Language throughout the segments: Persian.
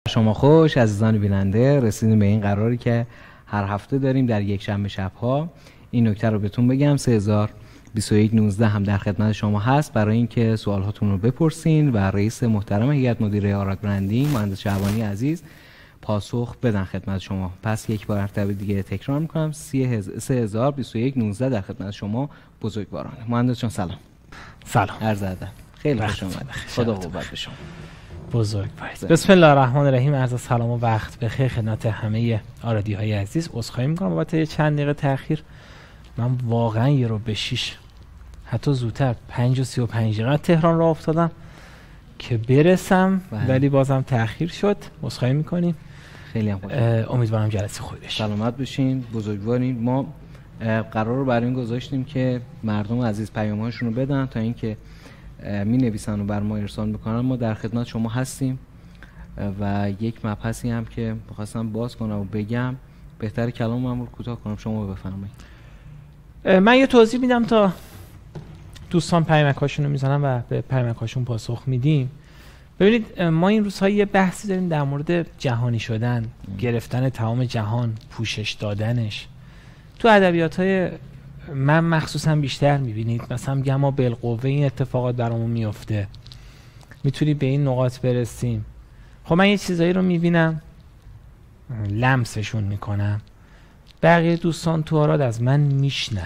شما خوش عزیزان بیننده، رسیدیم به این قراری که هر هفته داریم در یک شنبه شبها. این نکته رو بهتون بگم 3021 هم در خدمت شما هست برای اینکه سوال هاتون رو بپرسین و رئیس محترم هیئت مدیره آراک برندینگ مهندس شعبانی عزیز پاسخ بدن خدمت شما. پس یک بار مرتبه دیگه تکرار میکنم 3021 در خدمت شما بزرگواران. مهندس جان سلام. سلام. عرض ادب. خیلی خوش اومدید. خدا قوت به شما. بزرگوارید. بسم الله الرحمن الرحیم. عرض سلام و وقت بخیر خدمت همه آرادی های عزیز. عذرخواهی میکنم بابت چند دقیقه تاخیر. من واقعا یه رو به 6 حتی زودتر 5:35 دقیقه تهران راه افتادم که برسم ولی بازم تاخیر شد. عذرخواهی میکنیم. خیلی هم خوش. امیدوارم جلسه خوبی بشه. سلامت بشین. بزرگوارین. ما قرار رو برای این گذاشتیم که مردم عزیز پیام‌هاشون رو بدن تا اینکه می نویسن و بر ما ارسال میکنن. ما در خدمت شما هستیم و یک مبحثی هم که بخواستم باز کنم و بگم بهتر کلامم رو کوتاه کنم، شما بفرمایید. من یه توضیح میدم تا دوستان پیامک‌هاشون رو میزنن و به پیامک‌هاشون پاسخ میدیم. ببینید ما این روزها یه بحثی داریم در مورد جهانی شدن، گرفتن تمام جهان، پوشش دادنش. تو ادبیات‌های من مخصوصا بیشتر میبینید مثلا میگم ما بالقوه این اتفاقات برامون میفته، میتونی به این نقاط برسیم. خب من یه چیزایی رو میبینم لمسشون میکنم، بقیه دوستان تو آراد از من میشنون.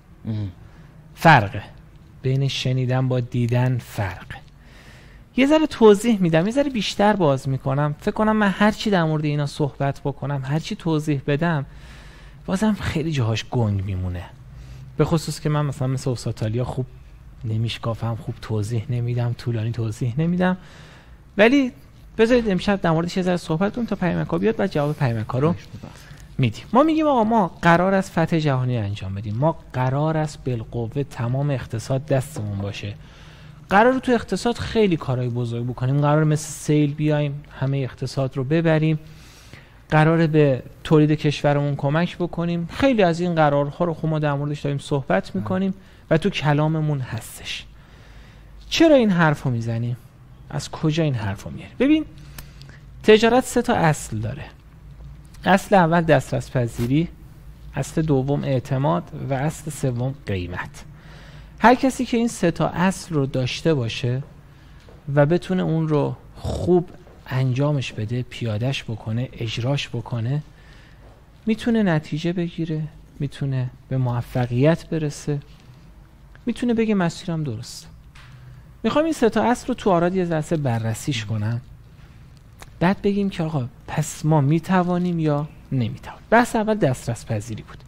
فرقه بین شنیدن با دیدن، فرقه. یه ذره توضیح میدم، یه ذره بیشتر باز میکنم. فکر کنم من هرچی در مورد اینا صحبت بکنم، هرچی توضیح بدم، بازم خیلی جاهاش گنگ میمونه. به خصوص که من مثل استاد تالیا خوب نمیشکافم، خوب توضیح نمیدم، طولانی توضیح نمیدم. ولی بذارید امشب در موردش یه ذره صحبت کنیم تا پیامک‌ها بیاد و جواب پیامک‌ها رو میدیم. ما میگیم آقا ما قرار است فتح جهانی انجام بدیم، ما قرار است بالقوه تمام اقتصاد دستمون باشه، قرار تو اقتصاد خیلی کارهای بزرگ بکنیم، قرار مثل سیل بیایم همه اقتصاد رو ببریم، قراره به تولید کشورمون کمک بکنیم. خیلی از این قرارها رو ما در موردش داریم صحبت میکنیم و تو کلاممون هستش. چرا این حرف رو میزنیم؟ از کجا این حرف رو میاریم؟ ببین تجارت 3 اصل داره. اصل اول دسترس پذیری، اصل دوم اعتماد و اصل سوم قیمت. هر کسی که این 3 اصل رو داشته باشه و بتونه اون رو خوب انجامش بده، پیادش بکنه، اجراش بکنه، میتونه نتیجه بگیره، میتونه به موفقیت برسه، میتونه بگه مسیرم درسته. میخوام این 3 اصل رو تو آراد یه ذره بررسیش کنم، بعد بگیم که آقا پس ما میتوانیم یا نمیتوانیم. بحث اول دسترس پذیری بود.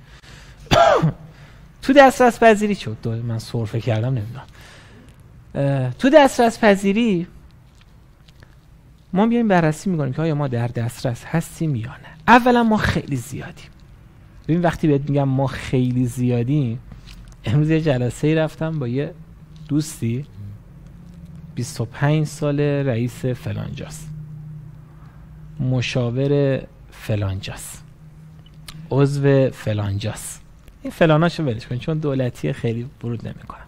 تو دسترس پذیری شد من سرفه کردم نمیدونم. تو دسترس پذیری ما بیایم بررسی میکنیم که آیا ما در دسترس هستیم یا نه. اولا ما خیلی زیادیم. ببین وقتی بهت میگم ما خیلی زیادیم، امروز یه جلسه رفتم با یه دوستی 25 سال رئیس فلانجاست، مشاور فلانجاست، عضو فلانجاست. این فلاناشو ولش کن چون دولتی خیلی ورود نمیکنم.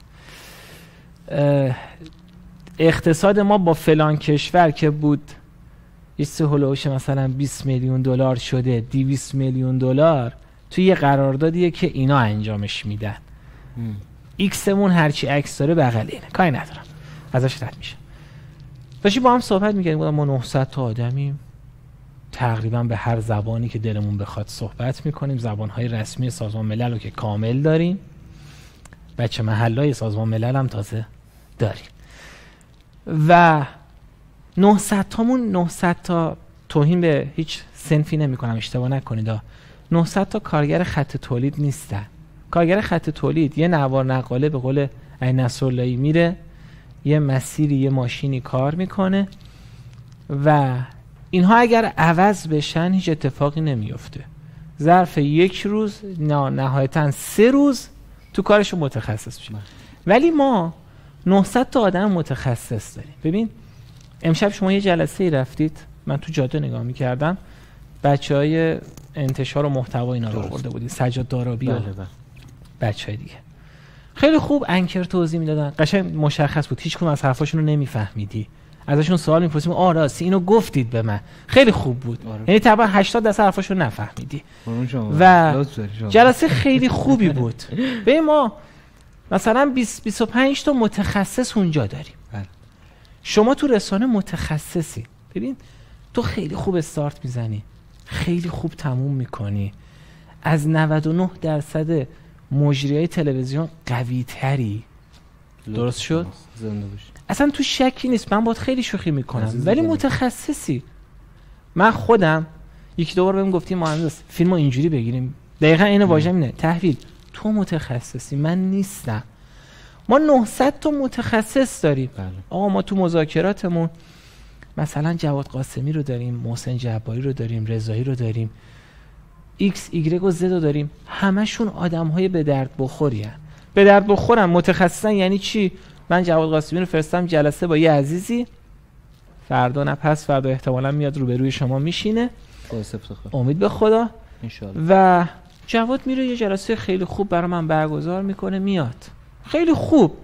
اقتصاد ما با فلان کشور که بود یه هولوش مثلا 20 میلیون دلار شده 200 میلیون دلار توی یه قراردادیه که اینا انجامش میدن. ایکسمون هرچی عکس داره بغل اینه، کاری ندارم ازش رد میشه. داشتی با هم صحبت میکنیم، ما 900 تا آدمیم، تقریبا به هر زبانی که دلمون بخواد صحبت میکنیم. زبانهای رسمی سازمان ملل رو که کامل داریم، بچه محلای سازمان ملل هم تازه داریم و 900 تامون 900 تا توهین به هیچ صنفی نمی کنم اشتباه نکنید، 900 تا کارگر خط تولید نیستن. کارگر خط تولید یه نوار نقاله به قول عین نصراللهی میره یه مسیری یه ماشینی کار میکنه و اینها اگر عوض بشن هیچ اتفاقی نمیفته. ظرف 1 روز نهایتاً 3 روز تو کارشون متخصص میشه. ولی ما 900 تا آدم متخصص داریم. ببین امشب شما یه جلسه ای رفتید، من تو جاده نگاه میکردم، بچهای انتشار و محتوا اینا رو آورده بودید، سجاد دارابی و بچهای دیگه. خیلی خوب انکر توضیح میدادن، قشنگ مشخص بود، هیچ کدوم از حرفاشون رو نمیفهمیدی. ازشون سوال می‌پرسیم راستی اینو گفتید به من، خیلی خوب بود. یعنی تقریبا 80% حرفاشو نفهمیدی و جلسه خیلی خوبی بود. به ما مثلا 20-25 تا متخصص اونجا داریم. شما تو رسانه متخصصی، ببین تو خیلی خوب استارت میزنی، خیلی خوب تموم میکنی، از 99% مجریای تلویزیون قوی تری. درست شد؟ اصلا تو شکی نیست، من باید خیلی شوخی میکنم ولی متخصصی. من خودم یکی دو بار بهم گفتیم مهندس فیلمو اینجوری بگیریم، دقیقاً این واژه اینه، تحویل تو متخصصی من نیستم. ما 900 تا متخصص داریم. آقا ما تو مذاکراتمون مثلا جواد قاسمی رو داریم، محسن جباری رو داریم، رضایی رو داریم، ایکس ایگرگ و زد رو داریم، همشون آدم‌های به درد بخورین. به درد بخورن متخصصن. یعنی چی؟ من جواد قاسمی رو فرستم جلسه با یه عزیزی، فردا نه پس فردا احتمالاً میاد روبروی شما میشینه، امید به خدا انشالله، و جواد میره یه جلسه خیلی خوب برای من برگزار میکنه، میاد خیلی خوب.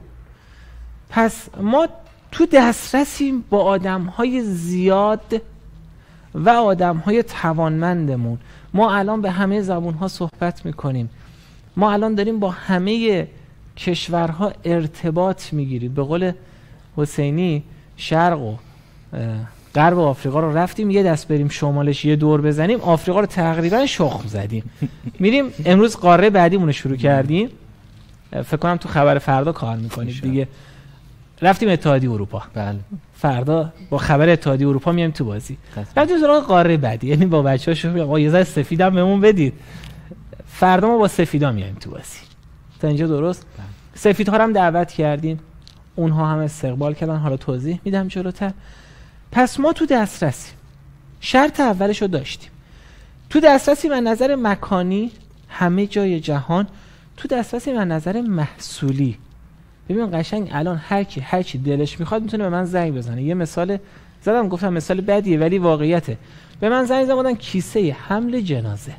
پس ما تو دسترسیم با آدم‌های زیاد و آدم‌های توانمندمون. ما الان به همه زبون‌ها صحبت میکنیم، ما الان داریم با همه کشورها ارتباط میگیریم. به قول حسینی شرق و غرب آفریقا رو رفتیم یه دست بریم شمالش یه دور بزنیم، آفریقا رو تقریبا شخم زدیم. میریم امروز قاره بعدیمون رو شروع کردیم، فکر کنم تو خبر فردا کار میکنیم دیگه، رفتیم اتحادیه اروپا. بله. فردا با خبر اتحادیه اروپا میایم تو بازی. رفتیم سراغ قاره بعدی، یعنی با بچه‌هاشو آقا یه ذره سفیدم بهمون بدید. فردا ما با سفیدا میایم تو بازی. تا اینجا درست؟ سفیدها رو هم دعوت کردیم، اونها هم استقبال کردن، حالا توضیح میدم جلوتر. پس ما تو دسترسیم. شرط اولش رو داشتیم. تو دسترسیم از نظر مکانی همه جای جهان، تو دسترسیم از نظر محصولی. ببین قشنگ الان هر کی دلش میخواد میتونه به من زنگ بزنه. یه مثال زدم، گفتم مثال بدیه ولی واقعیته. به من زنگ زدن کیسه حمل جنازه،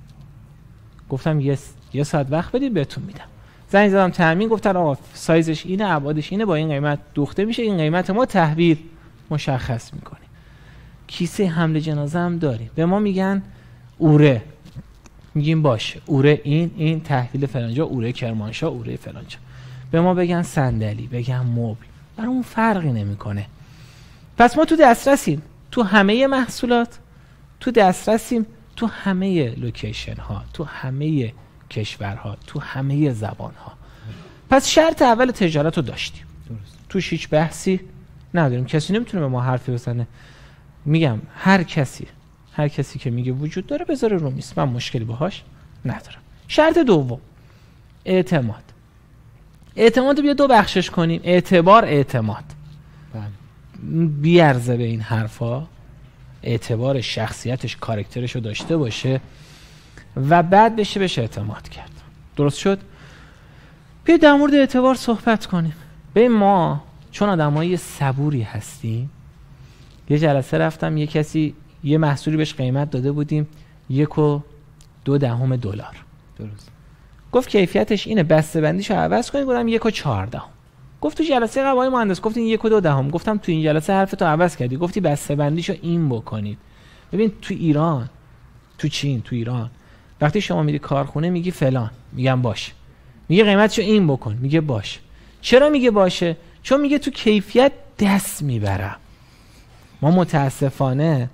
گفتم یه ساعت وقت بدید بهتون میدم. زنگ زدم تامین، گفتن آقا سایزش اینه، ابعادش اینه، با این قیمت دوخته میشه، این قیمت ما تحویل مشخص میکنیم. کیسه حمل جنازه هم داریم. به ما میگن اوره، میگیم باشه اوره این تحویل فلانجا، اوره کرمانشاه، اوره فلانجا. به ما بگن صندلی، بگن مبل، برامون فرقی نمیکنه. پس ما تو دسترسیم تو همه محصولات، تو دسترسیم تو همه لوکیشن ها، تو همه کشورها، تو همه زبان ها. پس شرط اول تجارت رو داشتیم. توش هیچ بحثی نداریم، کسی نمیتونه به ما حرفی بزنه. میگم هر کسی که میگه وجود داره بذاره رو میز، من مشکلی باهاش ندارم. شرط دوم اعتماد. اعتماد رو بیا دو بخشش کنیم، اعتبار، اعتماد. بیارزه به این حرفا، اعتبار شخصیتش کاراکترش رو داشته باشه و بعد بشه اعتماد کرد. درست شد؟ بیا در مورد اعتبار صحبت کنیم. به ما چون آدمای صبوری هستیم، یه جلسه رفتم یه کسی یه محصولی بهش قیمت داده بودیم $1.2 درست. گفت کیفیتش اینه، بسته بندیشو عوض کنید. گفتم 1.14. گفت تو جلسه قبل آقای مهندس گفتین 1.2. گفتم تو این جلسه حرفتو عوض کردی، گفتی بسته بندیشو این بکنید. ببین تو ایران، تو چین، تو ایران وقتی شما میری کارخونه میگی فلان، میگم باشه. میگه قیمتشو این بکن، میگه باشه. چرا میگه باشه؟ چون میگه تو کیفیت دست میبرم. ما متاسفانه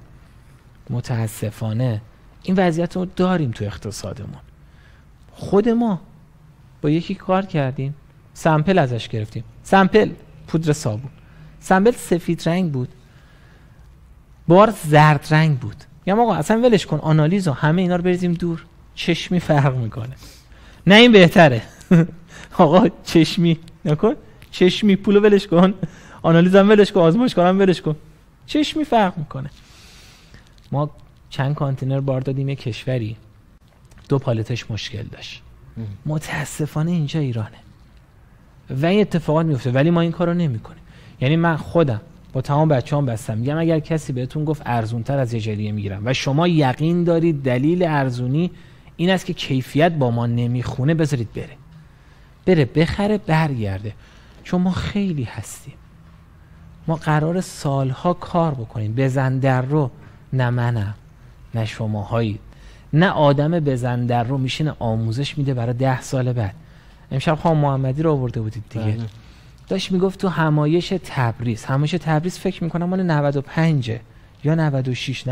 این وضعیت رو داریم تو اقتصادمون. خود ما با یکی کار کردیم، سمپل ازش گرفتیم، سمپل پودر صابون، سمپل سفید رنگ بود، بار زرد رنگ بود. یا آقا اصلا ولش کن، آنالیز و همه اینا رو بریزیم دور، چشمی فرق میکنه. نه این بهتره. آقا چشمی نکن، چشمی پولو ولش کن، آنالیزم ولش کن، آزمایش کنم ولش کن، چشمی فرق میکنه. ما چند کانتینر بار دادیم یه کشوری، 2 پالتش مشکل داشت. متاسفانه اینجا ایرانه و این اتفاقات میفته، ولی ما این کارو نمیکنیم. یعنی من خودم با تمام بچه‌ام بستم میگم اگر کسی بهتون گفت ارزونتر از یه جای دیگه میگیرم و شما یقین دارید دلیل ارزونی این است که کیفیت با ما نمیخونه، بذارید بره بخره برگرده. چون ما خیلی هستیم، ما قرار سالها کار بکنیم. بزن در رو نه منم نه شماهایید، نه آدم بزن در رو میشینه آموزش میده برای 10 سال بعد. امشب خانم محمدی رو آورده بودید دیگه، داشت میگفت تو همایش تبریز فکر میکنم مال 95 یا 96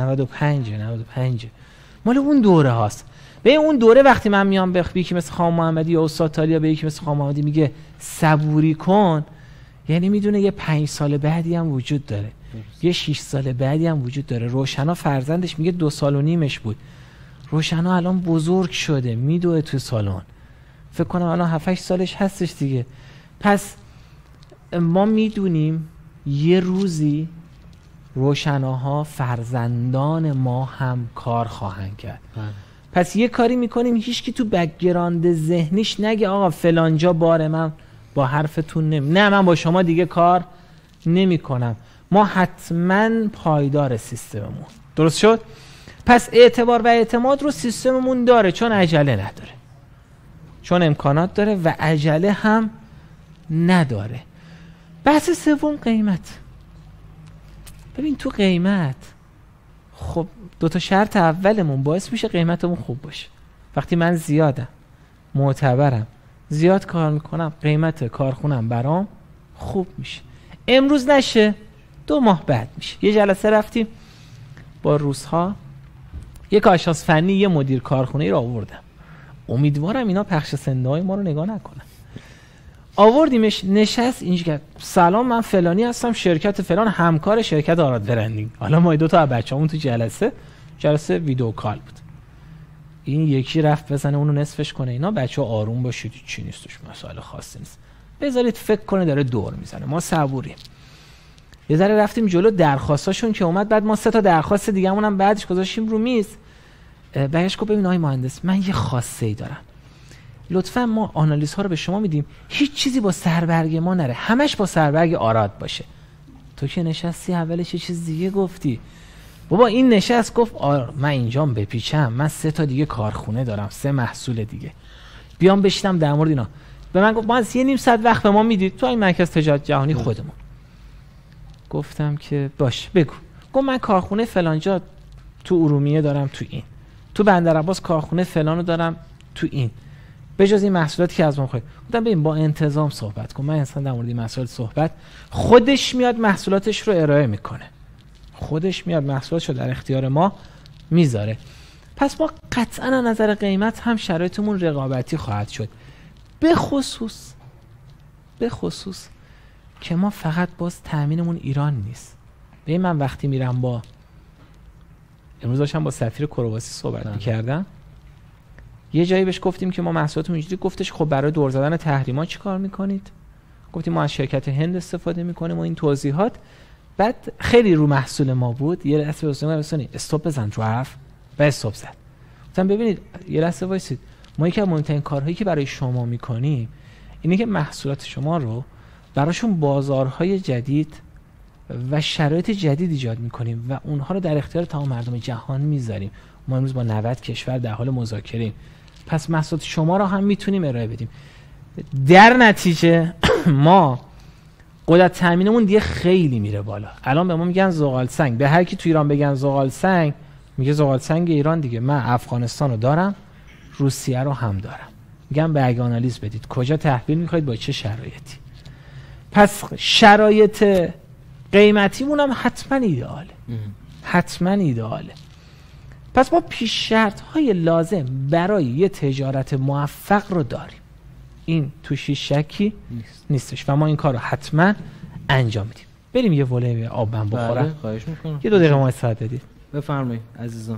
95 مال اون دوره هاست. به اون دوره وقتی من میام به یکی مثل خانم محمدی یا استاد تالیا به یکی مثل خانم محمدی میگه صبوری کن، یعنی میدونه یه 5 سال بعدی هم وجود داره، یه 6 سال بعدی هم وجود داره. روشنا فرزندش میگه 2 سال و نیمش بود، روشنا الان بزرگ شده میدوه تو سالن، فکر کنم الان 7-8 سالش هستش دیگه. پس ما میدونیم یه روزی روشناها فرزندان ما هم کار خواهند کرد. پس یه کاری میکنیم هیچ کی تو بک‌گراند ذهنیش نگه آقا فلانجا بار من با حرفتون نه من با شما دیگه کار نمی کنم. ما حتما پایدار سیستممون. درست شد؟ پس اعتبار و اعتماد رو سیستممون داره، چون عجله نداره، چون امکانات داره و عجله هم نداره. بحث سوم قیمت. ببین تو قیمت خب 2 شرط اولمون باعث میشه قیمتمون خوب باشه. وقتی من زیادم، معتبرم، زیاد کار میکنم، قیمت کارخونم برام خوب میشه. امروز نشه 2 ماه بعد میشه. یه جلسه رفتیم با روس‌ها، یه کارشناس فنی یه مدیر کارخونه ای رو آوردم، امیدوارم اینا پخش سندهای ما رو نگاه نکنن. آوردیمش نشست اینجا، سلام من فلانی هستم، شرکت فلان، همکار شرکت آراد برندینگ. حالا ما 2 تا از بچه‌مون تو جلسه ویدیو کال بود. این یکی رفت بزنه اونو نصفش کنه، اینا بچه‌ها آروم باشید، چی نیستش، مسائل خاصی نیست، بذارید فکر کنه داره دور میزنه، ما صبوریم. یه ذره رفتیم جلو، درخواستاشون که اومد، بعد ما 3 تا درخواست دیگه‌مون هم بعدش گذاشتیم رو میز. بهش گفت ببین آقای مهندس من یه خاصه‌ای دارم، لطفا ما آنالیز ها رو به شما میدیم، هیچ چیزی با سربرگ ما نره، همش با سربرگ آراد باشه. تو که نشستی اولش یه چیز دیگه گفتی. بابا این نشست گفت من اینجام بپیچم، من 3 تا دیگه کارخونه دارم، 3 محصول دیگه، بیام بشینم در مورد اینا. به من گفت ما از 1.5 ساعت وقت به ما میدید تو این مرکز تجارت جهانی خودمون. گفتم که باش بگو. گفت من کارخونه فلانجا تو ارومیه دارم، تو این، تو بندرعباس کارخونه فلانو دارم، تو این، به جز این محصولاتی که از ما خواهید. گفتم ببین با انتظام صحبت کن، من انسان در مورد این محصولات صحبت، خودش میاد محصولاتش رو ارائه میکنه، خودش میاد محصولاتش رو در اختیار ما میذاره. پس ما قطعا از نظر قیمت هم شرایطمون رقابتی خواهد شد، به خصوص که ما فقط باز تامینمون ایران نیست. ببین من وقتی میرم امروز داشتم با سفیر کرواسی صحبت میکردم، یه جایی بهش گفتیم که ما محصولاتمون اینجوری، گفتش خب برای دور زدن تحریما چی کار میکنید؟ گفتیم ما از شرکت هند استفاده میکنیم و این توضیحات. بعد خیلی رو محصول ما بود، یه لحظه واسه استاپ بزن رو حرف و استاپ زد. گفتم ببینید یه لحظه وایسید، ما یکی از مهمترین کارهایی که برای شما میکنیم اینه که محصولات شما رو براشون بازارهای جدید و شرایط جدید ایجاد میکنیم و اونها رو در اختیار تمام مردم جهان میذاریم. ما امروز با 90 کشور در حال مذاکره‌ایم، پس محصولات شما رو هم میتونیم ارائه بدیم. در نتیجه ما قدرت تامینمون دیگه خیلی میره بالا. الان به ما میگن زغال سنگ، به هر کی تو ایران بگن زغال سنگ میگه زغال سنگ ایران دیگه. من افغانستان رو دارم، روسیه رو هم دارم. میگم برگ آنالیز بدید کجا تحویل میخواید، با چه شرایطی. پس شرایط قیمتیمون هم حتما ایدئاله. پس ما پیش شرط های لازم برای یه تجارت موفق رو داریم، این توشی شکی نیستش و ما این کار رو حتما انجام میدیم. بریم یه وله آب من بخورم. بله خواهش میکنم. یه 2 دقیقه ما استراحت بدید. بفرمایید عزیزان.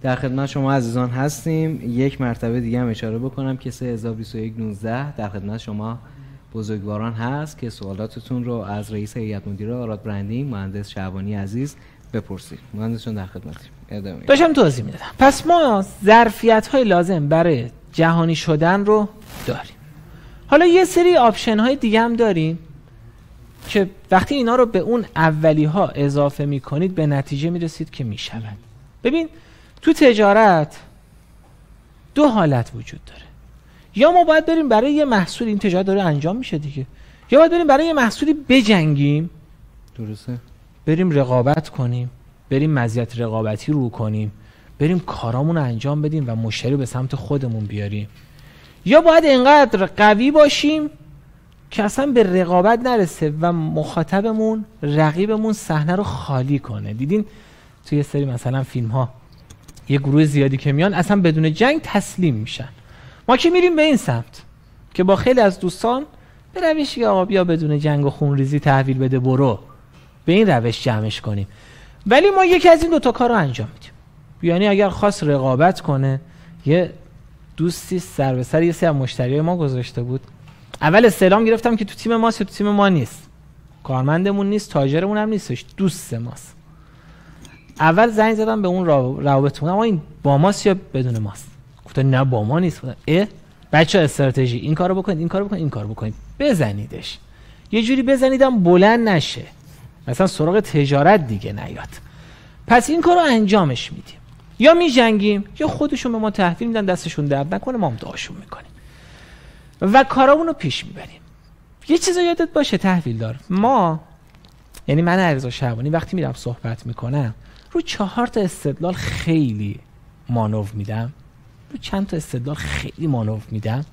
در خدمت شما عزیزان هستیم. یک مرتبه دیگه هم اشاره بکنم که 302119 در خدمت شما بزرگواران هست که سوالاتتون رو از رئیس هیئت مدیره آراد برندینگ مهندس شعبانی عزیز بپرسید. مهندس جان در خدمتیم. ادامه داشتم توضیح میدادم. پس ما ظرفیت‌های لازم برای جهانی شدن رو داریم. حالا یه سری آپشن های دیگه هم داریم که وقتی اینا رو به اون اولی ها اضافه میکنید به نتیجه میرسید که میشود. ببین تو تجارت دو حالت وجود داره. یا ما باید بریم برای یه محصول، این تجارت داره انجام میشه دیگه، یا باید بریم برای یه محصولی بجنگیم. درسته. بریم رقابت کنیم، بریم مزیت رقابتی رو کنیم، بریم کارامون رو انجام بدیم و مشتری رو به سمت خودمون بیاریم. یا باید اینقدر قوی باشیم که اصلا به رقابت نرسه و مخاطبمون، رقیبمون صحنه رو خالی کنه. دیدین توی یه سری مثلا فیلم ها یه گروه زیادی که میان اصلا بدون جنگ تسلیم میشن. ما که میریم به این سمت که با خیلی از دوستان به روشی که آقا بیا بدون جنگ و خونریزی تحویل بده برو، به این روش جمعش کنیم. ولی ما یکی از این دوتا کار رو انجام میدیم. یعنی اگر خواست رقابت کنه، یه دوستی سر به سر یه سری از مشتریای ما گذاشته بود. اول استعلام گرفتم که تو تیم ماست یا تو تیم ما نیست، کارمندمون نیست، تاجرمون هم نیستش، دوست ماست. اول زنگ زدم به اون روابطمون، اما این با ماست یا بدون ماست؟ گفتن نه با ما نیست. بچه‌ها استراتژی این کارو بکنید، این کارو بکنید، این کارو بکنید، بزنیدش. یه جوری بزنیدم بلند نشه، مثلا سراغ تجارت دیگه نیاد. پس این کارو انجامش میدیم، یا میجنگیم یا خودشون به ما تحویل میدن، دستشون درد نکنه، ما هم دعاشون میکنیم و کارامون رو پیش میبریم. یه چیز یادت باشه تحویل دار، ما یعنی من علیرضا شعبانی وقتی میرم صحبت میکنم رو 4 تا استدلال خیلی مانور میدم، رو چند تا استدلال خیلی مانور میدم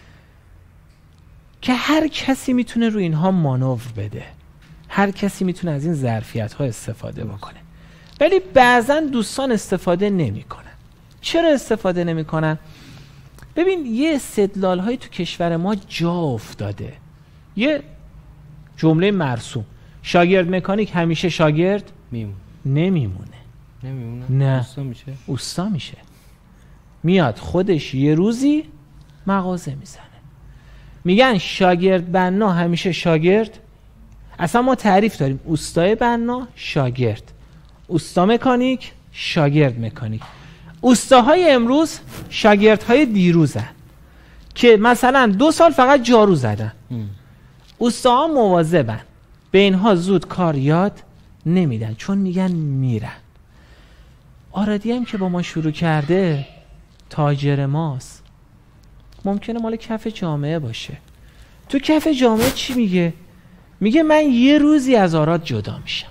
که هر کسی میتونه رو اینها مانور بده، هر کسی میتونه از این ظرفیت ها استفاده بکنه. ولی بعضا دوستان استفاده نمیکنن. چرا استفاده نمیکنن؟ ببین یه استدلال های تو کشور ما جا افتاده. یه جمله مرسوم، شاگرد مکانیک همیشه شاگرد نمیمونه. نه، اوستا میشه. میاد خودش یه روزی مغازه میزنه. میگن شاگرد بنا همیشه شاگرد. اصلا ما تعریف داریم، اوستای بنا شاگرد، اوستا مکانیک شاگرد مکانیک. اوستاهای امروز شاگردهای دیروزن که مثلا 2 سال فقط جارو زدن. اوستاها مواظبن، به اینها زود کار یاد نمیدن چون میگن میرن. آرادی هم که با ما شروع کرده تاجر ماست، ممکنه مال کف جامعه باشه. تو کف جامعه چی میگه؟ میگه من یه روزی از آراد جدا میشم.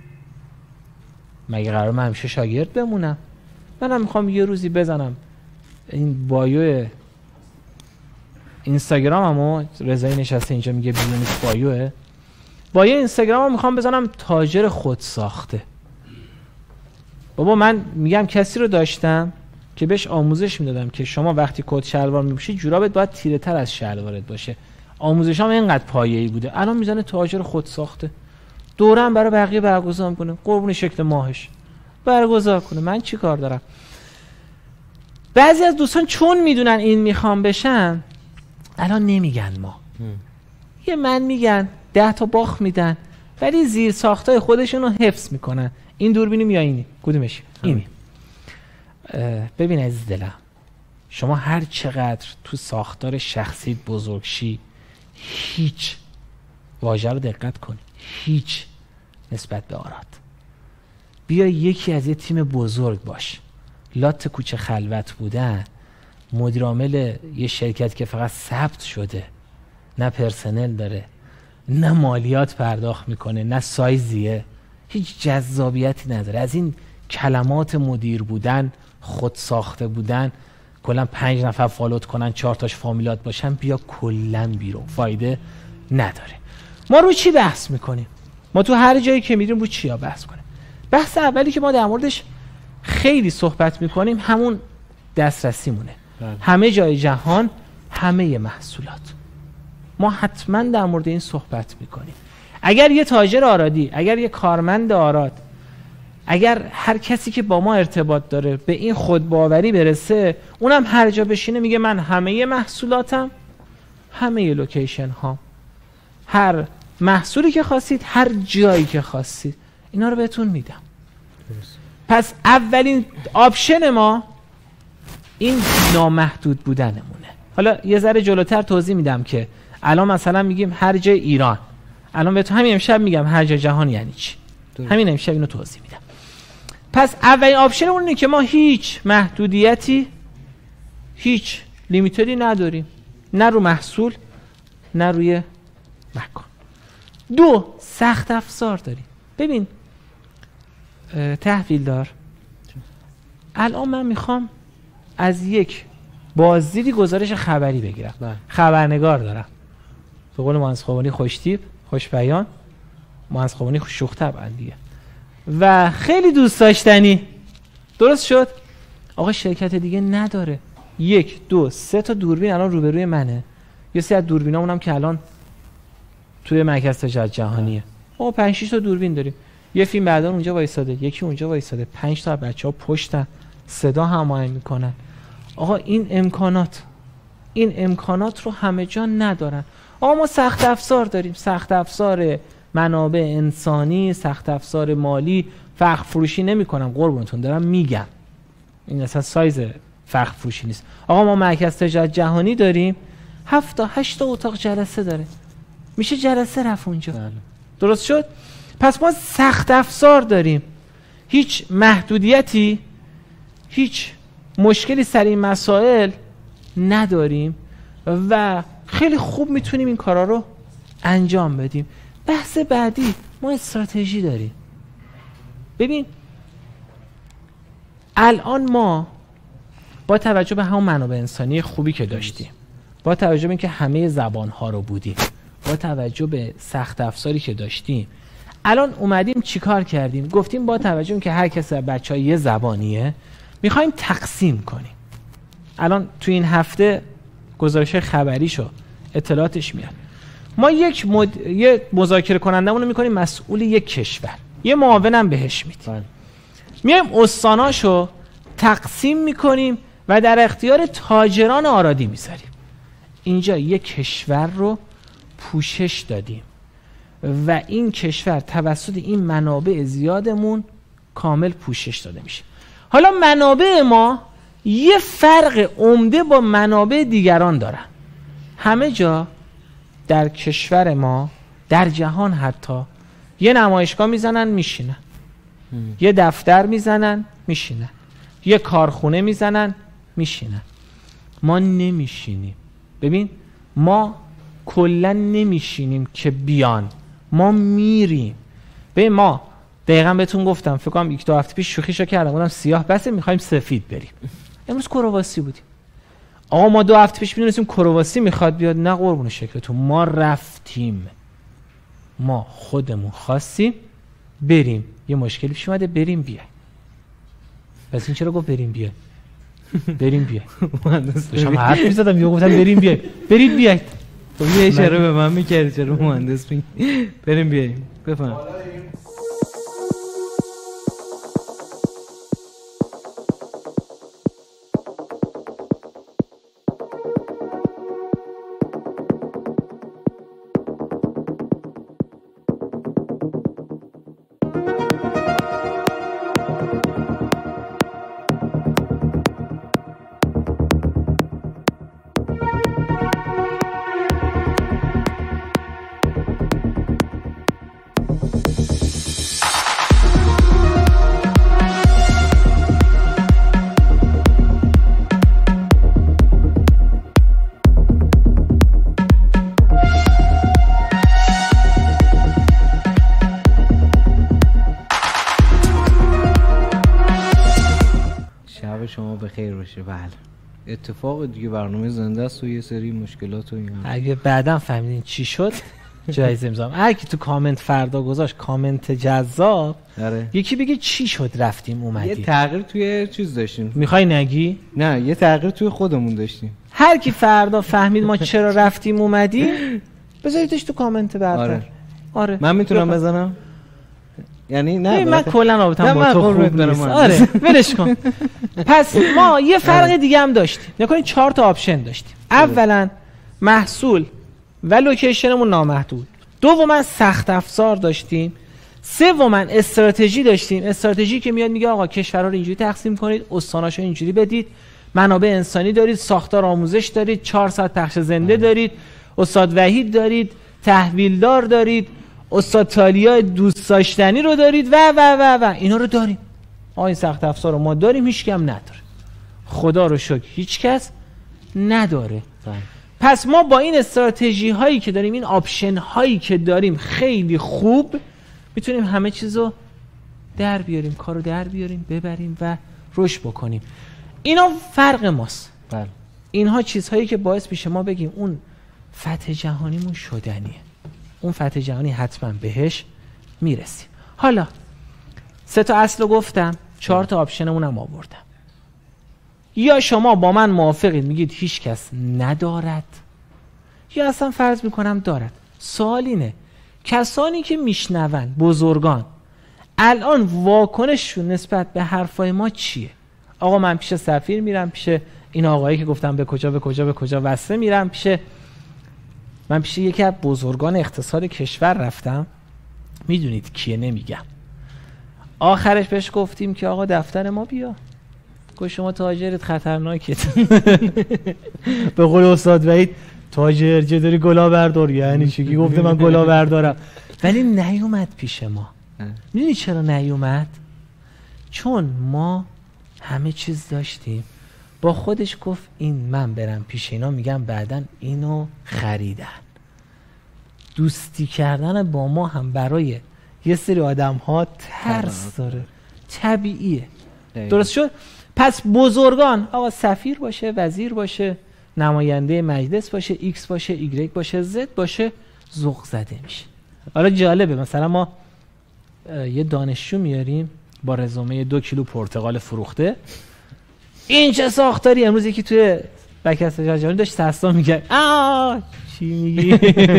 مگه قرار من همیشه شاگرد بمونم؟ منم میخوام یه روزی بزنم این بایو اینستاگراممو، رضایی نشسته اینجا میگه بیونیش بایو اینستاگراممو میخوام بزنم تاجر خود ساخته. بابا من میگم کسی رو داشتم که بهش آموزش میدادم که شما وقتی کت شلوار میپوشی جورابت باید تیره تر از شلوارت باشه. آموزشام اینقدر پایه‌ای بوده، الان میزنه تاجر خود ساخته. دورم برای بقیه برگزار میکنه، قربون شکل ماهش برگزار کنه. من چی کار دارم؟ بعضی از دوستان چون میدونن این میخوام بشن الان نمیگن ما. یه من میگن 10 تا باخ میدن ولی زیر ساختای خودشون رو حفظ میکنن. این دوربینیم یا اینی؟ کدومش؟ اینی. ببین عزیز دلم، شما هر چقدر تو ساختار شخصی بزرگشی، هیچ، واژه رو دقت کن، هیچ نسبت به آراد. بیا یکی از یه تیم بزرگ باش، لات کوچه خلوت بودن، مدیر عامل یه شرکت که فقط ثبت شده، نه پرسنل داره، نه مالیات پرداخت میکنه، نه سایزیه، هیچ جذابیتی نداره. از این کلمات مدیر بودن، خود ساخته بودن، کلا 5 نفر فالوت کنن 4 تاش فامیلات باشن، بیا کلا بیرون، فایده نداره. ما رو چی بحث میکنیم؟ ما تو هر جایی که میریم رو چیا بحث کنیم؟ بحث اولی که ما در موردش خیلی صحبت میکنیم همون دسترسیمونه. همه جای جهان، همه محصولات. ما حتما در مورد این صحبت میکنیم. اگر یه تاجر آرادی، اگر یه کارمند آراد اگر هر کسی که با ما ارتباط داره به این خودباوری برسه، اونم هر جا بشینه میگه من همه محصولاتم، همه لوکیشن ها، هر محصولی که خواستید، هر جایی که خواستید، اینا رو بهتون میدم. پس اولین آپشن ما این نامحدود بودنمونه. حالا یه ذره جلوتر توضیح میدم که الان مثلا میگیم هر جای ایران، الان بهتون همین امشب میگم هر جای جهان یعنی چی. همین امشب اینو توضیح میدم. پس اولین آپشن اون اینه که ما هیچ محدودیتی، هیچ لیمیتری نداریم، نه رو محصول نه روی مکان. دو، سخت افزار داریم. ببین تحویل دار، الان من میخوام از یک بازدیدی گزارش خبری بگیرم. خبرنگار دارم، به قول مهندس خوبانی خوشتیپ، خوش بیان، مهندس خوبانی شوخ طبعا دیگه و خیلی دوست داشتنی. درست شد؟ آقا شرکت دیگه نداره. 1 2 3 تا دوربین الان روبروی منه. یه سری از دوربینامون هم که الان توی مرکز تجارت جهانیه. ما 5 6 تا دوربین داریم. یه فیلم بردار اونجا وایساده، یکی اونجا وایساده، 5 تا بچه‌ها پشتن، صدا هماهنگ میکنن. آقا این امکانات رو همه جا ندارن. آقا ما سخت افزار داریم، سخت افزار منابع انسانی، سخت افزار مالی. فخر فروشی نمی‌کنم، قربونتون دارم میگم، این اصلا سایز فخر فروشی نیست. آقا ما مرکز تجارت جهانی داریم، 7 تا 8 تا اتاق جلسه داره، میشه جلسه رفت اونجا. درست شد؟ پس ما سخت افزار داریم، هیچ محدودیتی، هیچ مشکلی سر این مسائل نداریم و خیلی خوب میتونیم این کارا رو انجام بدیم. بحث بعدی، ما استراتژی داریم. ببین الان ما با توجه به همون منابع انسانی خوبی که داشتیم، با توجه به اینکه همه زبان‌ها رو بودیم، با توجه به سخت افزاری که داشتیم، الان اومدیم چیکار کردیم؟ گفتیم با توجه به اینکه هر کس از بچه‌ها یه زبانیه، میخوایم تقسیم کنیم. الان تو این هفته گزارش خبریشو اطلاعاتش میاد. ما یه مذاکره کنندمون رو میکنیم مسئول یک کشور، یه معاونم بهش میدیم، میایم استاناشو تقسیم میکنیم و در اختیار تاجران آرادی میذاریم. اینجا یک کشور رو پوشش دادیم و این کشور توسط این منابع زیادمون کامل پوشش داده میشه. حالا منابع ما یه فرق عمده با منابع دیگران دارن. همه جا در کشور ما، در جهان حتی، یه نمایشگاه میزنن میشینن، یه دفتر میزنن میشینن، یه کارخونه میزنن میشینن. ما نمیشینیم. ببین ما کلا نمیشینیم که بیان، ما میریم. ببین ما دقیقا بهتون گفتم، فکر کنم 1-2 هفته پیش شوخیشو کردم، گفتم سیاه بسه میخوایم سفید بریم. امروز کرواسی بودیم. آقا ما 2 هفته پیش میدونستیم کرواسی میخواد بیاد، نه قربون شکلتون، ما رفتیم، ما خودمون خواستیم بریم. یه مشکلی پیش اومده، بریم بیای. پس این چرا گفت بریم بیای؟ بریم بیای. داشتم حرف میزدم، یهو گفتم بریم بیای. برید بیاید. تو یه اشاره به من میکردی، چرا مهندس میگی بریم بیاییم؟ بفهم. شما بخیر باشه. بله اتفاق دیگه، برنامه زنده است و یه سری مشکلات و اینا. اگه بعداً فهمیدین چی شد جایزه امضا. هر کی تو کامنت فردا گذاشت کامنت جذاب، یکی بگه چی شد رفتیم اومدیم. یه تغییر توی چیز داشتیم. میخوای نگی؟ نه یه تغییر توی خودمون داشتیم. هر کی فردا فهمید ما چرا رفتیم اومدیم بذاریدش تو کامنت برتر. آره من میتونم بزنم؟ یعنی نه من کلا رابطه‌ام با تو خوب نیست. آره ولش کن. پس ما یه فرق دیگه هم داشتیم. نکنید 4 تا آپشن داشتیم. اولا محصول و لوکیشنمون نامحدود. دوما سخت افزار داشتیم. سوما استراتژی داشتیم. استراتژی که میاد میگه آقا کشورها رو اینجوری تقسیم کنید، استاناشو اینجوری بدید، منابع انسانی دارید، ساختار آموزش دارید، 4 ساعت پخش زنده دارید، استاد وحید دارید، تحویلدار دارید، استاد تالیا دوست داشتنی رو دارید و اینا رو داریم. این سخت افزار رو ما داریم، هیچ کم نداره. خدا رو شکر هیچ کس نداره. پس ما با این استراتژی هایی که داریم، این آپشن هایی که داریم، خیلی خوب میتونیم همه چیزو در بیاریم، کارو در بیاریم، ببریم و رشد بکنیم. اینا فرق ماست. بله. اینها چیزهایی که باعث میشه ما بگیم اون فتح جهانیمون شدنیه. اون فتح جهانی حتما بهش میرسیم. حالا 3 تا اصل رو گفتم، 4 تا آپشنمون هم آوردم. یا شما با من موافقید میگید هیچ کس ندارد، یا اصلا فرض میکنم دارد. سوال اینه کسانی که میشنون، بزرگان، الان واکنششون نسبت به حرفای ما چیه؟ آقا من پیش سفیر میرم، پیش این آقایی که گفتم به کجا واسه میرم، من پیش یکی از بزرگان اقتصاد کشور رفتم، میدونید کیه؟ نمیگم. آخرش بهش گفتیم که آقا دفتر ما بیا، گفت شما تاجرت خطرناکت. به قول استاد وحید تاجر چه داری گلا بردار، یعنی چی؟ گفته من گلا بردارم، ولی نیومد پیش ما. میدونی چرا نیومد؟ چون ما همه چیز داشتیم. با خودش گفت این من برم پیش اینا میگم بعدن اینو خریدن. دوستی کردن با ما هم برای یه سری آدم ها ترس داره، طبیعیه. درست شد؟ پس بزرگان، آقا سفیر باشه، وزیر باشه، نماینده مجلس باشه، ایکس باشه، ایگرگ باشه، زد باشه، ذوق زده میشه. حالا جالبه مثلا ما یه دانشجو میاریم با رزومه 2 کیلو پرتقال فروخته، این چه ساختاری. امروز یکی توی بکست جهانی داشت سستا میگه چی میگی؟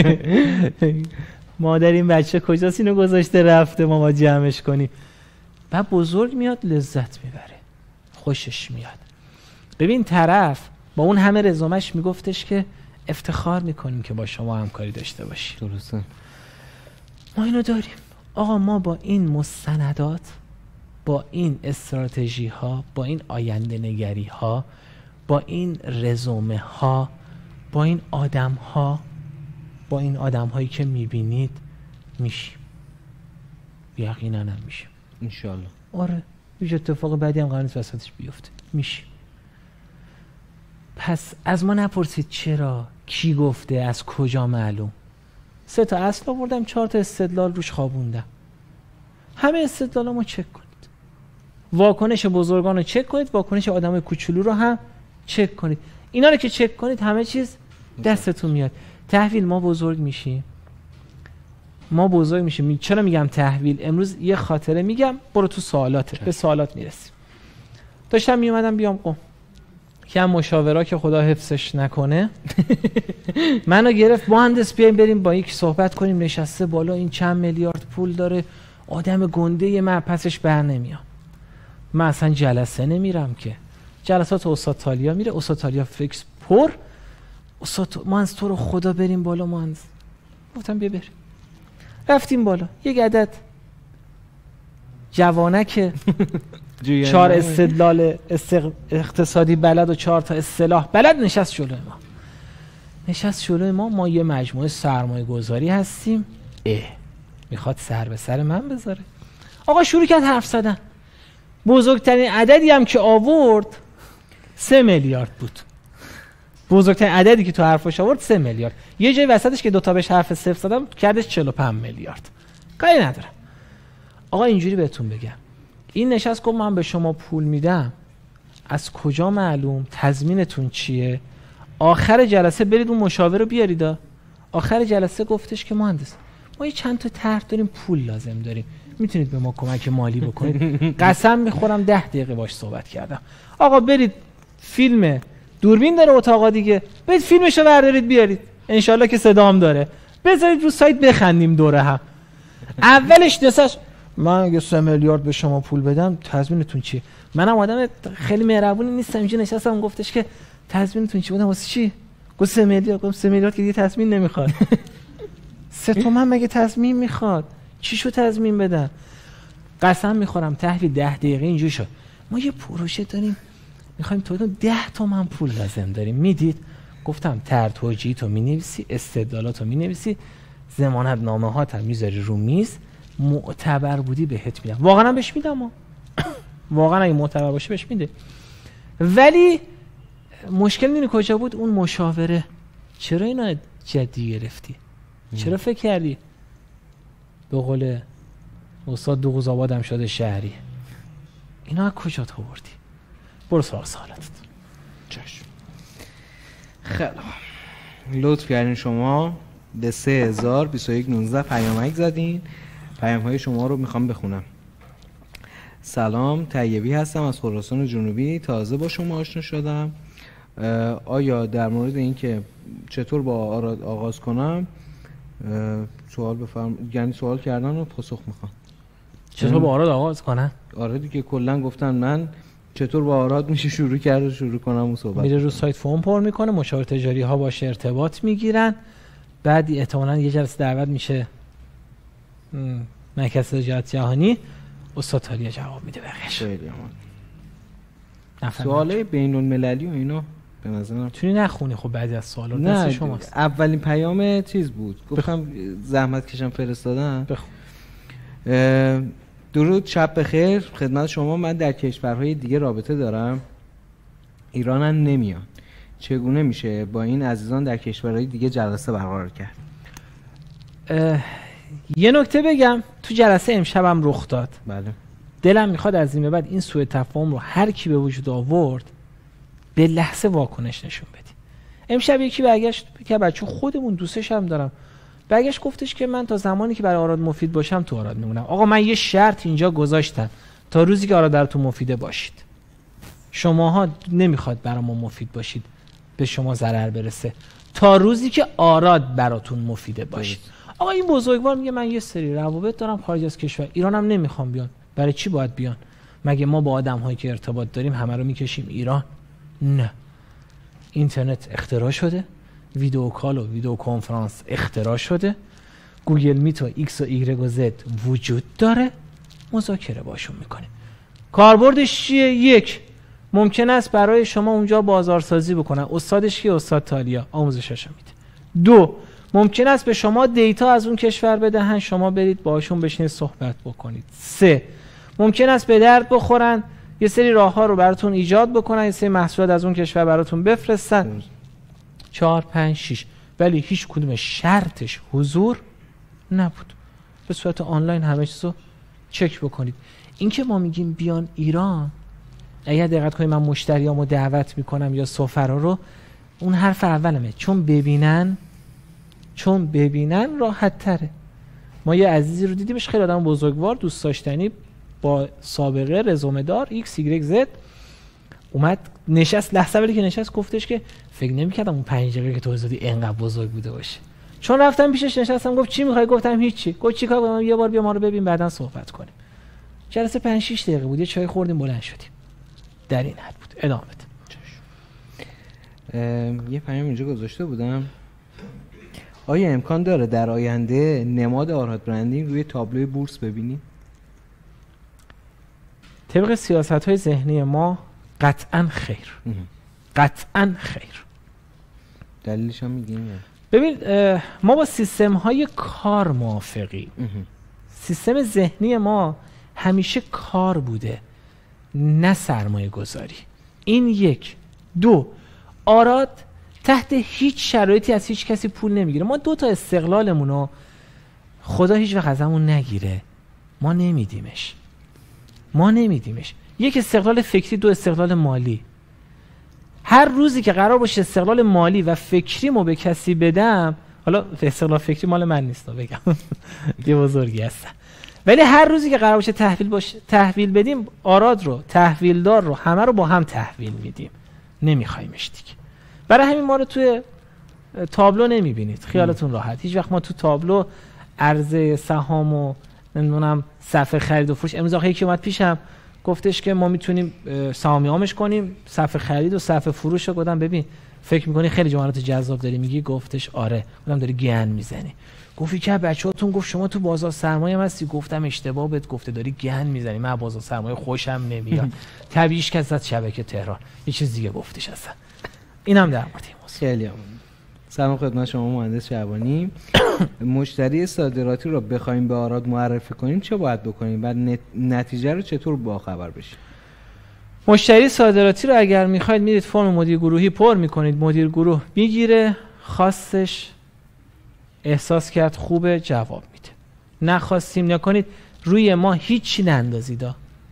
مادر این بچه کجاست اینو گذاشته رفته، ما جمعش کنیم. بعد بزرگ میاد لذت میبره، خوشش میاد. ببین طرف با اون همه رزومش میگفتش که افتخار میکنیم که با شما همکاری داشته باشیم. درسته. ما اینو داریم. آقا ما با این مستندات، با این استراتژی ها، با این آینده نگری ها، با این رزومه ها، با این آدم ها، با این آدم هایی که میبینید میشیم. یقینا هم میشیم انشالله. آره هیچ اتفاق بعدی هم قرار نیست وسطش بیفته، میشیم. پس از ما نپرسید چرا، کی گفته، از کجا معلوم. 3 تا اصل آوردم، 4 تا استدلال روش خوابوندم. همه استدلالامو چک کنید. واکنش بزرگان رو چک کنید، واکنش آدمای کوچولو رو هم چک کنید. اینا رو که چک کنید همه چیز دستتون میاد. تحویل ما بزرگ میشیم. چرا میگم تحویل؟ امروز یه خاطره میگم، برو تو سوالاته. به سوالات میرسیم. داشتم میومدم بیام قم که هم مشاورا که خدا حفظش نکنه منو گرفت، مهندس بیایم بریم با یک صحبت کنیم. نشسته بالا، این چند میلیارد پول داره، آدم گنده، من پسش بر نمیام. من اصلا جلسه نمیرم که، جلسات استاد تالیا میره، استاد تالیا فکس پر، استاد ما از تو رو خدا بریم بالا. ما گفتم بیا بریم. رفتیم بالا، یک عدد جوانک 4 استدلال اقتصادی بلد و 4 تا اصطلاح بلد نشست جلوی ما. ما یه مجموعه سرمایه گذاری هستیم. میخواد سر به سر من بذاره. آقا شروع کرد حرف زدن. بزرگترین عددی هم که آورد 3 میلیارد بود. بزرگترین عددی که تو حرفش آورد 3 میلیارد. یه جای وسطش که 2 تا بهش حرف صفر زدم کردش 45 میلیارد. کاری ندارم. آقا اینجوری بهتون بگم، این نشست گفت من به شما پول میدم، از کجا معلوم؟ تضمینتون چیه؟ آخر جلسه برید اون مشاور رو بیارید. آخر جلسه گفتش که مهندس ما یه چند تا طرح داریم، پول لازم داریم، میتونید به ما کمک مالی بکنید؟ قسم میخورم 10 دقیقه باش صحبت کردم. آقا برید فیلم دوربین داره اتاقا دیگه، برید فیلمشو بردارید بیارید، انشالله که صدام داره، بذارید رو سایت بخندیم دوره هم. اولش نساش من اگه 3 میلیارد به شما پول بدم تضمینتون چیه؟ منم آدم خیلی مهربونی نیستم، اینجا نشستم گفتش که تضمینتون چی؟ بودم واسه چی؟ گفت 3 میلیارد. گفتم 3 میلیارد که دیگه تضمین نمیخواد. 3 تومن مگه تضمین میخواد؟ چی شو تضمین بدن؟ قسم میخورم تحویل 10 دقیقه اینجوری شد. ما یه پروژه داریم میخوایم تو 10 تومن پول لازم داریم، میدید؟ گفتم طرح توجیهی تو مینویسی، استدلالاتو مینویسی، ضمانت نامه هات هم میذاری رو میز، معتبر بودی بهت میدم. واقعا بهش میدم واقعا اگه معتبر باشه بهش میده. ولی مشکل میدونی کجا بود؟ اون مشاوره. چرا اینا جدی گرفتی؟ چرا فکر کردی به قول استاد دوغوزآباد هم شده شهری؟ اینا از کجا تو بردی؟ برو سوال سوالاتت. چشم. خیلی لطف کردین شما به 302119 پیامک زدین. پیام‌های شما رو میخوام بخونم. سلام، طیبی هستم از خراسان جنوبی، تازه با شما آشنا شدم. آیا در مورد اینکه چطور با آراد آغاز کنم سوال یعنی سوال کردن و پاسخ میخوام. چطور با آراد آغاز کنم؟ آره دیگه، کلا گفتن من چطور با آراد میشه شروع کنم اون صحبت. میره رو سایت فرم پر میکنه، مشاور تجاری ها باشه ارتباط میگیرن، بعد احتمالاً یه جلسه دعوت میشه مرکز تجارت جهانی، استاد تالیا جواب میده بقیش. خیلی سوالای بین المللی و اینا به نظرم میتونی نخونی. خب بعضی از سوالا دست شماست. اولین پیام چیز بود، گفتم زحمت کشم فرستادن. درود، شب بخیر خدمت شما. من در کشورهای دیگه رابطه دارم، ایرانم نمیان. چگونه میشه با این عزیزان در کشورهای دیگه جلسه برقرار کرد؟ یه نکته بگم، تو جلسه امشبم رخ داد. بله. دلم میخواد از این به بعد این سوء تفاهم رو هر کی به وجود آورد به لحظه واکنش نشون بدی. امشب یکی برگشت که بچه خودمون دوستش هم دارم، برگشت گفتش که من تا زمانی که برای آراد مفید باشم تو آراد میمونم. آقا من یه شرط اینجا گذاشتم، تا روزی که آراد براتون مفیده باشید. شماها نمیخواد برای ما مفید باشید، به شما ضرر برسه، تا روزی که آراد براتون مفیده باشید. آقا این بزرگوار میگه من یه سری روابط دارم خارج از کشور، ایرانم نمیخوام بیان. برای چی باید بیان؟ مگه ما با آدم‌هایی که ارتباط داریم همه رو میکشیم ایران؟ نه. اینترنت اختراع شده، ویدیو کال و ویدیو کنفرانس اختراع شده، گوگل میت و ایکس و ایگرگ و زد وجود داره، مذاکره باشون میکنیم. کاربردش چیه؟ یک، ممکن است برای شما اونجا بازارسازی بکنن. استادش کیه؟ استاد تالیا، آموزشاشو میده. دو، ممکن است به شما دیتا از اون کشور بدهن، شما برید باشون بشینید صحبت بکنید. سه، ممکن است به درد بخورن، یه سری راه‌ها رو براتون ایجاد بکنن، یه سری محصولات از اون کشور براتون بفرستن. 4 5 6، ولی هیچ کدوم شرطش حضور نبود. به صورت آنلاین همه چیزو چک بکنید. این که ما میگیم بیان ایران، اگر دقت کنید من مشتریامو دعوت میکنم یا سفرا رو، اون حرف اولمه، چون ببینن راحت تره. ما یه عزیزی رو دیدیمش، خیلی آدم بزرگوار، دوست داشتنی، با سابقه رزومه دار، ایکس ایگرگ زد، اومد نشست. لحظه اولی که نشست گفتش که فکر نمی‌کردم اون 5 دقیقه که تو زدی اینقدر بزرگ بوده باشه. چون رفتم پیشش نشستم، گفت چی می‌خوای؟ گفتم هیچی. گفت چیکار کنم؟ یه بار بیا ما رو ببین بعداً صحبت کنیم. جلسه 5 6 دقیقه بود، یه چای خوردیم بلند شدیم. در این حد بود. ادامه بده. یه پیام اینجا گذاشته بودم. آیا امکان داره در آینده نماد آراد برندینگ روی تابلوی بورس ببینیم؟ طبق سیاست‌های ذهنی ما قطعاً خیر. قطعاً خیر. دلیلش هم میگیم. ببین ما با سیستم‌های کار موافقیم. سیستم ذهنی ما همیشه کار بوده، نه سرمایه گذاری. این یک. دو، آراد تحت هیچ شرایطی از هیچ کسی پول نمیگیره. ما 2 تا استقلالمون رو خدا هیچ وقت ازمون نگیره، ما نمیدیمش. یک استقلال فکری، 2 استقلال مالی. هر روزی که قرار باشه استقلال مالی و فکریمو به کسی بدم، حالا استقلال فکری مال من نیست بگم یه بزرگی هستن، ولی هر روزی که قرار باشه تحویل بدیم، آراد رو، تحویلدار رو، همه رو با هم تحویل میدیم، نمیخوایمش دیگه. برای همین ما رو توی تابلو نمیبینید، خیالتون راحت. هیچ وقت ما تو تابلو عرضه سهام و نمیدونم صفحه خرید و فروش. امروز آخه یکی اومد پیشم گفتش که ما میتونیم سهامیامش کنیم، صفحه خرید و صفحه فروش رو. گفتم ببین فکر میکنی خیلی جملات جذاب داری میگی؟ گفتش آره. گفتم داری گند میزنی. گفتی که بچه‌هاتون گفت شما تو بازار سرمایه هم هستی. گفتم اشتباه بهت گفته، داری گند میزنی. من بازار سرمایه خوشم نمیاد. طبیعیش که از شبکه تهران یه چیز دیگه گفتش اصلا. اینم در مورد این موضوع. خیلی ممنون. سلام خدمت شما مهندس شعبانی. مشتری صادراتی رو بخوایم به آراد معرفی کنیم چه باید بکنیم؟ بعد نتیجه رو چطور باخبر بشیم؟ مشتری صادراتی رو اگر میخواید میرید فرم مدیر گروهی پر میکنید، مدیر گروه میگیره، خواستش احساس کرد خوبه جواب میده، نخواستیم نکنید روی ما هیچی نندازید.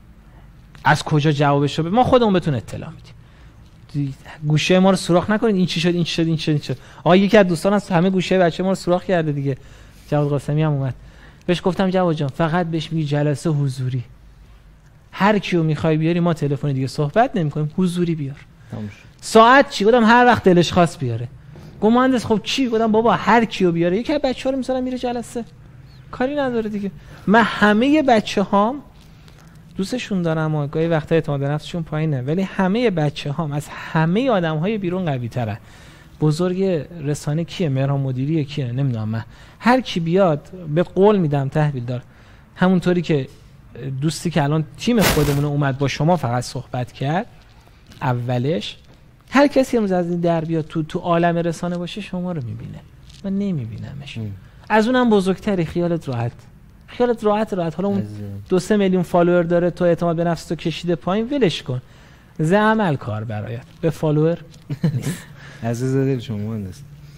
از کجا جوابش رو ما خودمون بهتون اطلاع میدیم. گوشه ما رو سوراخ نکنید این چی شد این چی شد این چی شد. آقا یکی از دوستان از همه گوشه بچه ما رو سوراخ کرده دیگه. جواد قاسمی هم اومد. بهش گفتم جواد جان فقط بهش میگی جلسه حضوری. هر کیو میخوای بیاری، ما تلفن دیگه صحبت نمی‌کنیم، حضوری بیار. ساعت چی؟ گفتم هر وقت دلش خواست بیاره. گفت مهندس خب چی؟ گفتم بابا هر کیو بیاره. یکی از بچه‌ها رو میذارم میره جلسه. کاری نداره دیگه. من همه بچه‌هام دوستشون دارم و گاهی وقتا اعتماد نفسشون پایینه، ولی همه بچه‌هام از همه آدم‌های بیرون قوی‌ترن. بزرگ رسانه کیه؟ مهران مدیری کیه؟ نمیدونم. من هر کی بیاد به قول میدم تحویل دار. همونطوری که دوستی که الان تیم خودمون اومد با شما فقط صحبت کرد اولش، هر کسی امروز از این در بیاد تو عالم رسانه باشه شما رو میبینه. من نمیبینمش. از اونم بزرگتری. خیالت راحت. حالا اون 2-3 میلیون فالوور داره، تو اعتماد به نفس تو کشیده پایین، ولش کن. ز عمل کار برایت، به فالوور نیست. عزیز دل شما مهندس.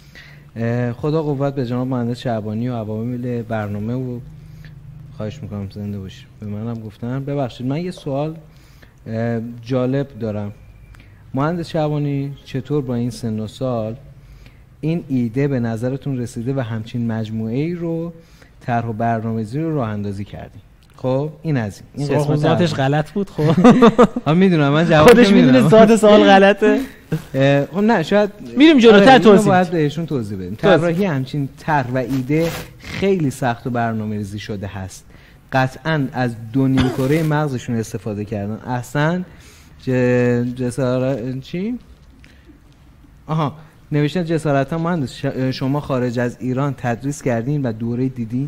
خدا قوت به جناب مهندس شعبانی و عوامل برنامه و خواهش میکنم زنده باشی. به منم گفتن. ببخشید من یه سوال جالب دارم. مهندس شعبانی چطور با این سن و سال این ایده به نظرتون رسیده و همچین مجموعه ای رو طرح و برنامه‌ریزی رو راه اندازی کردین؟ خب این از این قسمتش غلط بود. خب من میدونم، من جواب خودش میدونه ساعت سوال غلطه. خب نه شاید میریم جلوتر توضیح باید بهشون توضیح بدیم. طراحی همچین طرح و ایده خیلی سخت و برنامه‌ریزی شده هست. قطعاً از 2.5 کره مغزشون استفاده کردن. احسن جسارت چی؟ نوشتن جسارتا مهندس شما خارج از ایران تدریس کردین و دوره دیدین؟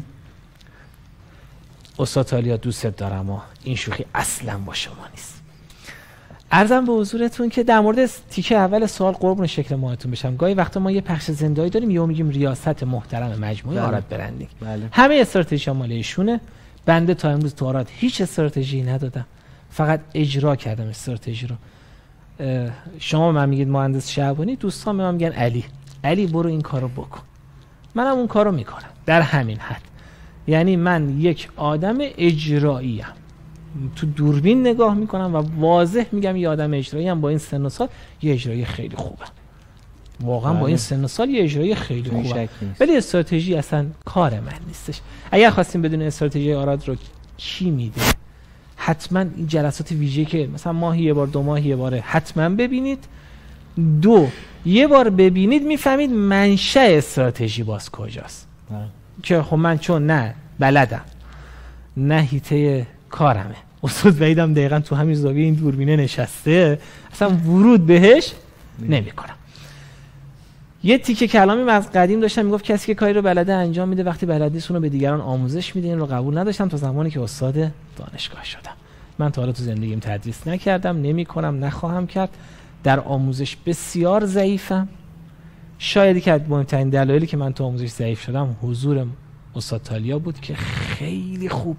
استاد تالیا دوست دارم و این شوخی اصلا با شما نیست. عرضم به حضورتون که در مورد تیکه اول سوال قربون شکل ماهتون بشم. گاهی وقتا ما یه پخش زنده‌ای داریم یا میگیم ریاست محترم مجموعه آراد برندینگ. همه استراتژی مال ایشونه. بنده تا امروز تو آراد هیچ استراتژی ندادم، فقط اجرا کردم استراتژی رو. شما من میگید مهندس شعبانی، دوستان به من میگن علی برو این کارو بکن. منم اون کارو میکنم در همین حد. یعنی من یک آدم اجراییم، تو دوربین نگاه میکنم و واضح میگم یه آدم اجرایی ام. با این سن و سال یه اجرایی خیلی خوبه، واقعا با این سن و سال یه اجرایی خیلی خوبه، ولی استراتژی اصلا کار من نیستش. اگر خواستیم بدون استراتژی آراد رو کی میده، حتما این جلسات ویژه‌ای که مثلا ماهی یه بار 2 ماه یه باره حتما ببینید. 2 یه بار ببینید میفهمید منشأ استراتژی باز کجاست. که خب من چون نه بلدم نه هیته کارمه، استاد وحیدم دقیقاً تو همین زاویه این دوربینه نشسته، اصلا ورود بهش نمی‌کنم. یه تیکه کلامی من از قدیم داشتم میگفت کسی که کاری رو بلده انجام میده، وقتی بلد نیست اون رو به دیگران آموزش میده. این رو قبول نداشتم تا زمانی که استاد دانشگاه شدم. من تا حالا تو زندگیم تدریس نکردم، نمی‌کنم، نخواهم کرد. در آموزش بسیار ضعیفم. شاید که مهمترین دلایلی که من تو آموزش ضعیف شدم حضور استاد تالیا بود که خیلی خوب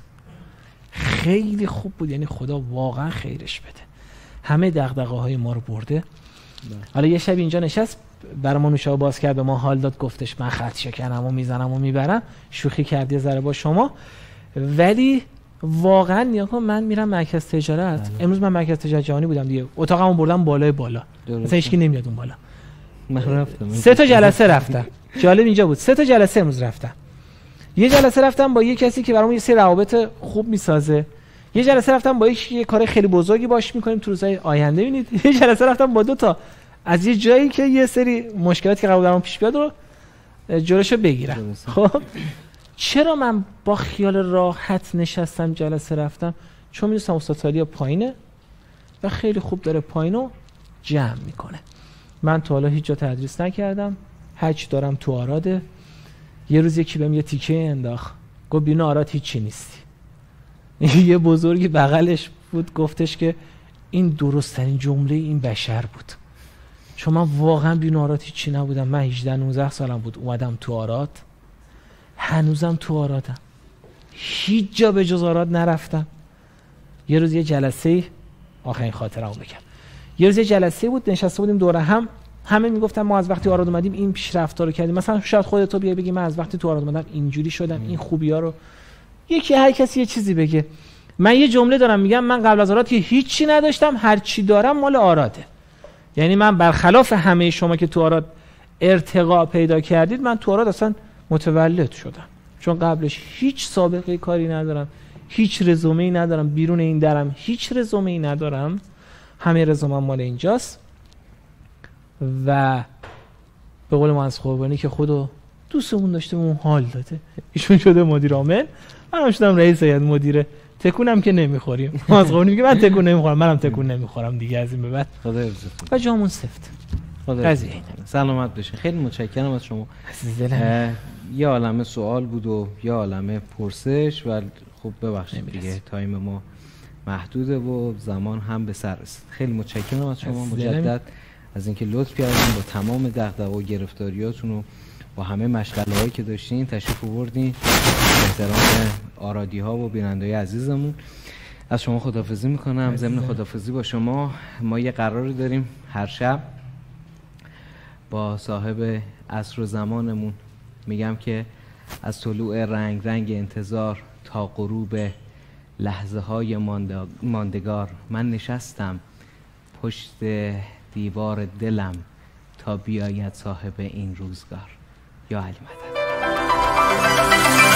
بود، یعنی خدا واقعا خیرش بده. همه دغدغه‌های ما رو برده. حالا یه شب اینجا نشست برای ما نوشابه باز کرد، به ما حال داد، گفتش من خط شکنم و میزنم و میبرم. شوخی کردی ذره با شما، ولی واقعا نیا کن من میرم مرکز تجارت. امروز من مرکز تجارت جهانی بودم دیگه، اتاقمو بردم بالا مثلا هیچکی نمیاد اون بالا. من رفتم 3 تا جلسه رفتم. جالب اینجا بود 3 تا جلسه امروز رفتم. یه جلسه رفتم با یه کسی که برامون یه سری روابط خوب میسازه. یه جلسه رفتم با یه کار خیلی بزرگی باش میکنیم تو روزهای آینده. ببینید یه جلسه رفتم با 2 تا از یه جایی که یه سری مشکلاتی که قرار دارم پیش بیاد رو جلوشو بگیرم. خب چرا من با خیال راحت نشستم جلسه رفتم؟ چون میدونستم استاد سالیا پایینه و خیلی خوب داره پایینو جمع میکنه. من تا حالا هیچ جا تدریس نکردم، هرچی دارم تو آراده. یه روز یکی بهم یه تیکه انداخت، گفت بینا آراد هیچی نیستی. یه بزرگی بغلش بود گفتش که این درست‌ترین جمله این بشر بود، چون من واقعا بینا آراد هیچی نبودم. من 18-19 سالم بود اومدم تو آراد، هنوزم تو آرادم، هیچ جا به جز آراد نرفتم. یه روز یه جلسه، آخرین خاطرمو بگم، یه روز یه جلسه بود، نشسته بودیم دوره هم، همه میگفتن ما از وقتی آراد اومدیم این پیشرفت‌ها رو کردیم. مثلا شاید خودت بیای بگی من از وقتی تو آراد اومدم اینجوری شدم، این خوبی‌ها رو، یکی هر کسی یه چیزی بگه. من یه جمله دارم میگم، من قبل از آراد که هیچی نداشتم، هر چی دارم مال آراده. یعنی من برخلاف همه شما که تو آراد ارتقا پیدا کردید، من تو آراد اصلا متولد شدم، چون قبلش هیچ سابقه کاری ندارم، هیچ رزومه‌ای ندارم، بیرون این درم هیچ رزومه‌ای ندارم، همه رزومم مال اینجاست. و به قول ما از قربانی که خدا دوستمون داشته اون حال داده، ایشون شده مدیر عامل، منم شدم رئیس هیئت مدیره. تکونم که نمیخوریم، ما از قربانی میگه من تکون نمیخورم، منم تکون نمیخورم دیگه از این به بعد. خدا حفظتون و جامون سفت. خدا حفظتون. سلامت باشین. خیلی متشکرم از شما. یه عالمه سوال بود و یه عالمه پرسش، ولی خب ببخشید دیگه تایم ما محدوده و زمان هم به سر رسید. خیلی متشکرم از شما مجدد از اینکه لطف کردین با تمام دغدغه و گرفتاریاتون و با همه مشغله‌هایی که داشتین تشریف آوردین. احترام آرادی‌ها و بیننده‌های عزیزمون، از شما خداحافظی میکنم. ضمن خداحافظی با شما ما یه قراری داریم هر شب با صاحب عصر و زمانمون، میگم که از طلوع رنگ رنگ انتظار تا غروب لحظه های ماندگار، من نشستم پشت دیوار دلم تا بیاید صاحب این روزگار. یا علی مدد.